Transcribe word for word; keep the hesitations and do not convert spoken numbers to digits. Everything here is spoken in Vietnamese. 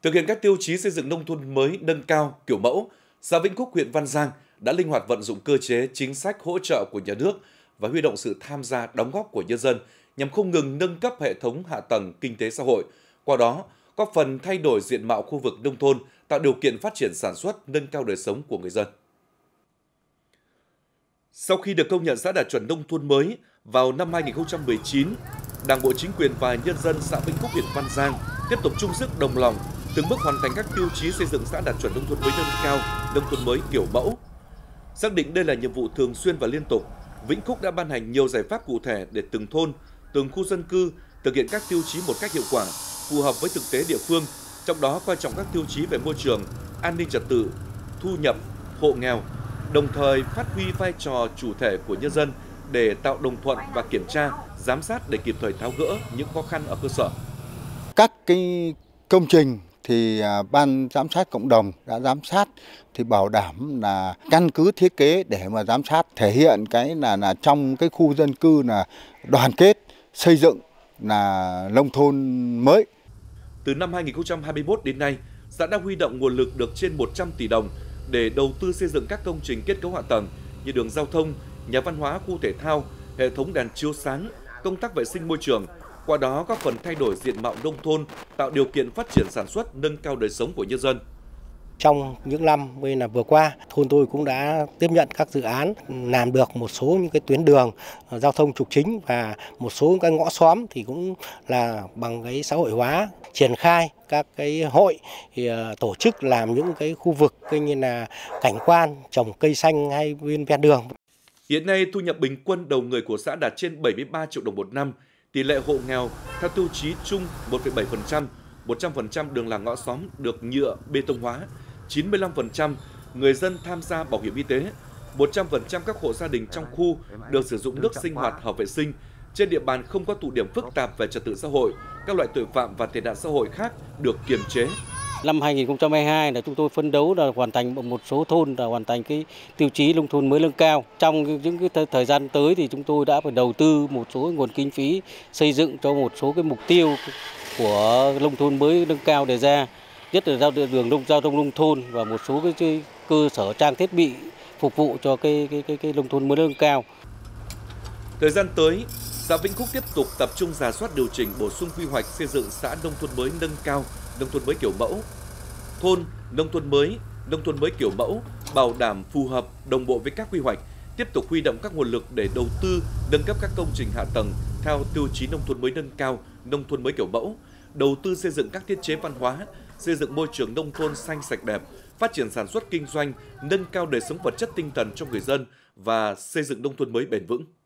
Thực hiện các tiêu chí xây dựng nông thôn mới nâng cao kiểu mẫu, xã Vĩnh Phúc, huyện Văn Giang đã linh hoạt vận dụng cơ chế chính sách hỗ trợ của nhà nước và huy động sự tham gia đóng góp của nhân dân nhằm không ngừng nâng cấp hệ thống hạ tầng kinh tế xã hội, qua đó góp phần thay đổi diện mạo khu vực nông thôn, tạo điều kiện phát triển sản xuất, nâng cao đời sống của người dân. Sau khi được công nhận xã đạt chuẩn nông thôn mới vào năm hai nghìn không trăm mười chín, Đảng bộ, chính quyền và nhân dân xã Vĩnh Phúc, huyện Văn Giang tiếp tục chung sức đồng lòng, từng bước hoàn thành các tiêu chí xây dựng xã đạt chuẩn nông thôn mới nâng cao, nông thôn mới kiểu mẫu. Xác định đây là nhiệm vụ thường xuyên và liên tục, Vĩnh Phúc đã ban hành nhiều giải pháp cụ thể để từng thôn, từng khu dân cư thực hiện các tiêu chí một cách hiệu quả, phù hợp với thực tế địa phương, trong đó coi trọng các tiêu chí về môi trường, an ninh trật tự, thu nhập, hộ nghèo, đồng thời phát huy vai trò chủ thể của nhân dân để tạo đồng thuận và kiểm tra, giám sát để kịp thời tháo gỡ những khó khăn ở cơ sở. Các cái công trình thì ban giám sát cộng đồng đã giám sát thì bảo đảm là căn cứ thiết kế để mà giám sát, thể hiện cái là là trong cái khu dân cư là đoàn kết xây dựng là nông thôn mới. Từ năm hai nghìn không trăm hai mươi mốt đến nay, xã đã huy động nguồn lực được trên một trăm tỷ đồng để đầu tư xây dựng các công trình kết cấu hạ tầng như đường giao thông, nhà văn hóa, khu thể thao, hệ thống đèn chiếu sáng, công tác vệ sinh môi trường. Qua đó góp phần thay đổi diện mạo nông thôn, tạo điều kiện phát triển sản xuất, nâng cao đời sống của nhân dân. Trong những năm là vừa qua, thôn tôi cũng đã tiếp nhận các dự án, làm được một số những cái tuyến đường giao thông trục chính và một số cái ngõ xóm thì cũng là bằng cái xã hội hóa, triển khai các cái hội thì tổ chức làm những cái khu vực như là cảnh quan, trồng cây xanh hay bên ven đường. Hiện nay thu nhập bình quân đầu người của xã đạt trên bảy mươi ba triệu đồng một năm. Tỷ lệ hộ nghèo theo tiêu chí chung một phẩy bảy phần trăm, một trăm phần trăm đường làng ngõ xóm được nhựa bê tông hóa, chín mươi lăm phần trăm người dân tham gia bảo hiểm y tế, một trăm phần trăm các hộ gia đình trong khu được sử dụng nước sinh hoạt hợp vệ sinh. Trên địa bàn không có tụ điểm phức tạp về trật tự xã hội, các loại tội phạm và tệ nạn xã hội khác được kiềm chế. Năm hai nghìn không trăm hai mươi hai là chúng tôi phấn đấu là hoàn thành một số thôn là hoàn thành cái tiêu chí nông thôn mới nâng cao. Trong những cái thời gian tới thì chúng tôi đã phải đầu tư một số nguồn kinh phí xây dựng cho một số cái mục tiêu của nông thôn mới nâng cao đề ra, nhất là giao đường nông giao thông nông thôn và một số cái, cái cơ sở trang thiết bị phục vụ cho cái cái cái, cái nông thôn mới nâng cao. Thời gian tới, xã Vĩnh Phúc tiếp tục tập trung rà soát, điều chỉnh, bổ sung quy hoạch xây dựng xã nông thôn mới nâng cao, nông thôn mới kiểu mẫu, thôn nông thôn mới, nông thôn mới kiểu mẫu, bảo đảm phù hợp, đồng bộ với các quy hoạch, tiếp tục huy động các nguồn lực để đầu tư, nâng cấp các công trình hạ tầng theo tiêu chí nông thôn mới nâng cao, nông thôn mới kiểu mẫu, đầu tư xây dựng các thiết chế văn hóa, xây dựng môi trường nông thôn xanh sạch đẹp, phát triển sản xuất kinh doanh, nâng cao đời sống vật chất tinh thần cho người dân và xây dựng nông thôn mới bền vững.